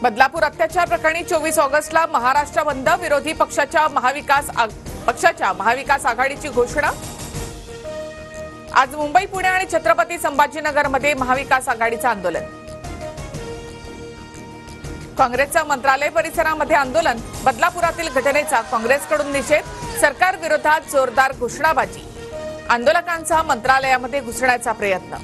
बदलापूर अत्याचार प्रकरणी 24 ऑगस्टला महाराष्ट्र बंद, विरोधी पक्षाच्या महाविकास आघाडीची घोषणा। आज मुंबई, पुणे आणि छत्रपती संभाजीनगरमध्ये महाविकास आघाडीचं आंदोलन। काँग्रेसचं मंत्रालय परिसरामध्ये आंदोलन, बदलापुरातील घटनेचा काँग्रेसकडून निषेध, सरकार विरोधात जोरदार घोषणाबाजी, आंदोलकांचा मंत्रालयामध्ये घुसण्याचा प्रयत्न।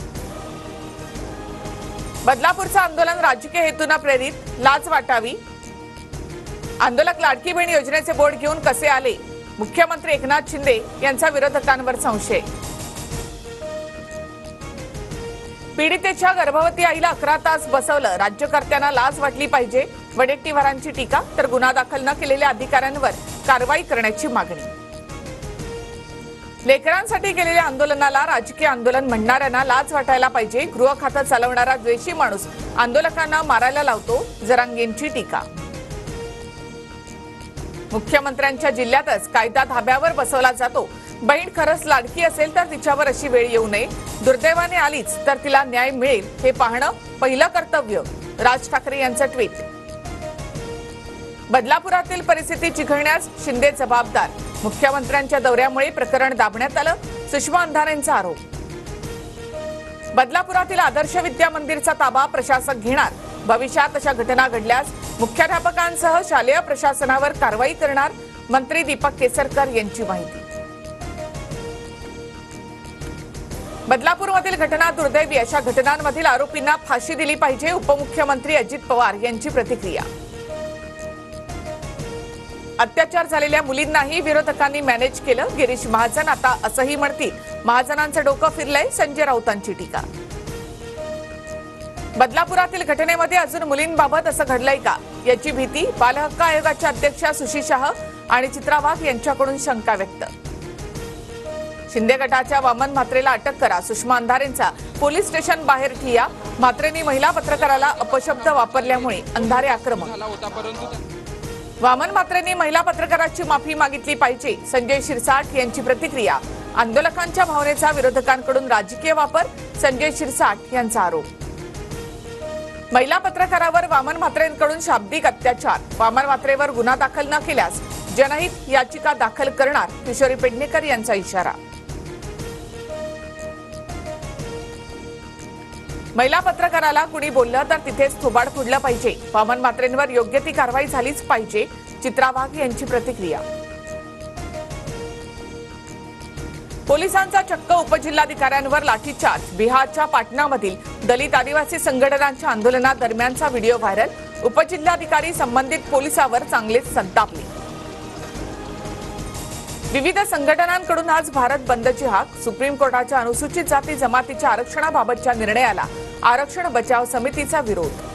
बदलापूरचं आंदोलन राजकीय हेतूने प्रेरित, लाज वाटावी, आंदोलक लाडकी बहीण योजनेचे बोर्ड घेऊन कसे आले, मुख्यमंत्री एकनाथ शिंदे यांचा विरोधकांवर संशय। पीडितेच्या गर्भवती आईला 11 तास बसवलं, राज्यकर्त्यांना लाज वाटली पाहिजे, वडेट्टीवारांची टीका, तर गुन्हा दाखल न केलेल्या अधिकाऱ्यांवर कारवाई करण्याची मागणी। लेकरांसाठी केलेल्या आंदोलनाला राजकीय आंदोलन म्हणणाऱ्यांना लाज वाटायला पाहिजे, गृह खातं चालवणारा द्वेषी माणूस आंदोलकांना मारायला लावतो, जरांगेंची टीका। मुख्यमंत्र्यांच्या जिल्ह्यातच कायदा धाब्यावर बसवला जातो, बहीण खरंच लाडकी असेल तर तिच्यावर अशी वेळ येऊ नये, दुर्दैवाने आलीच तर तिला न्याय मिळेल हे पाहणं पहिलं कर्तव्य, राज ठाकरे यांचं ट्विट। बदलापुरातील परिस्थिती चिघळण्यास शिंदे जबाबदार, मुख्यमंत्र्यांच्या दौऱ्यामुळे प्रकरण दाबण्यात आलं, सुषमा अंधारेंचा आरोप। बदलापुरातील आदर्श विद्या मंदिरचा ताबा प्रशासक घेणार, भविष्यात अशा घटना घडल्यास मुख्याध्यापकांसह शालेय प्रशासनावर कारवाई करणार, मंत्री दीपक केसरकर यांची माहिती। बदलापूरमधील घटना दुर्दैवी, अशा घटनांमधील आरोपींना फाशी दिली पाहिजे, उपमुख्यमंत्री अजित पवार यांची प्रतिक्रिया। अत्याचार झालेल्या मुलींनाही विरोधकांनी मॅनेज केलं, गिरीश महाजन आता असंही म्हणतील, महाजनांचं डोकं फिरलंय, संजय राऊतांची टीका। बदलापुरातील घटनेमध्ये अजून मुलींबाबत असं घडलंय का याची भीती, बाल हक्क आयोगाच्या अध्यक्षा सुशी शाह आणि चित्रा वाघ यांच्याकडून शंका व्यक्त। शिंदे गटाच्या वामन म्हात्रेला अटक करा, सुषमा अंधारेंचा पोलीस स्टेशन बाहेर ठिय्या, म्हात्रेंनी महिला पत्रकाराला अपशब्द वापरल्यामुळे अंधारे आक्रमक। वामन म्हात्रेंनी महिला पत्रकाराची माफी मागितली पाहिजे, संजय शिरसाट यांची प्रतिक्रिया। आंदोलकांच्या भावनेचा विरोधकांकडून राजकीय वापर, संजय शिरसाट यांचा आरोप। महिला पत्रकारावर वामन म्हात्रेंकडून शाब्दिक अत्याचार, वामन म्हात्रेवर गुन्हा दाखल न केल्यास जनहित याचिका दाखल करणार, किशोरी पेडणेकर यांचा इशारा। महिला पत्रकाराला कुणी बोललं तर तिथेच थोबाड फोडलं पाहिजे, वामन म्हात्रेंवर योग्य ती कारवाई झालीच पाहिजे, चित्रा वाघ यांची प्रतिक्रिया। पोलिसांचा चक्क उपजिल्हाधिकाऱ्यांवर लाठीचार्ज, बिहारच्या पाटणामधील दलित आदिवासी संघटनांच्या आंदोलनादरम्यानचा व्हिडिओ व्हायरल, उपजिल्हाधिकारी संबंधित पोलिसावर चांगलेच संतापले। विविध संघटनांकडून आज भारत बंदची हाक, सुप्रीम कोर्टाच्या अनुसूचित जाती जमातीच्या आरक्षणाबाबतच्या निर्णयाला आरक्षण बचाव समितीचा विरोध।